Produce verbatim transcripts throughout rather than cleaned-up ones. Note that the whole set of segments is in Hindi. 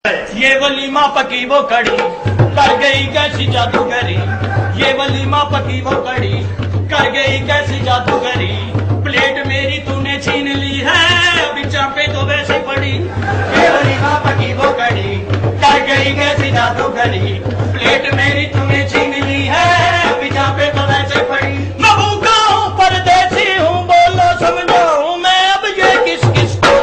ये वलीमा पकी वो कड़ी कर गई कैसी जादूगरी। ये वलीमा पकी वो कड़ी कर गई कैसी जादूगरी। प्लेट मेरी तूने छीन ली है अभी चापे तो वैसे पड़ी। ये वलीमा पकी वो कड़ी कर गई कैसी जादूगरी। प्लेट मेरी तूने छीन ली है अभी चापे तो वैसे पड़ी। मैं भूखा हूँ परदेसी हूँ बोलो समझाऊँ मैं अब ये किस किस को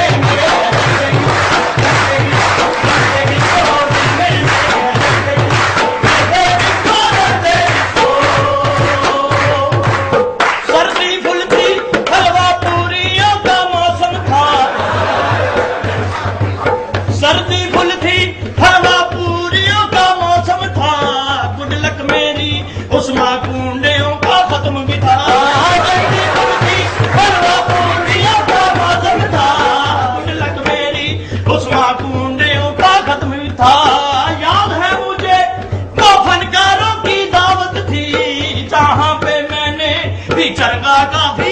सर्दी फुल थी हवा पूरियों का मौसम था। गुड लक मेरी उस माकूंडियों का खत्म भी था। सर्दी फुल थी हवा पूरियों का मौसम था। गुड लक मेरी उस माकूंडियों का खत्म भी था। याद है मुझे वो फनकारों की दावत थी जहाँ पे मैंने भी चरगा का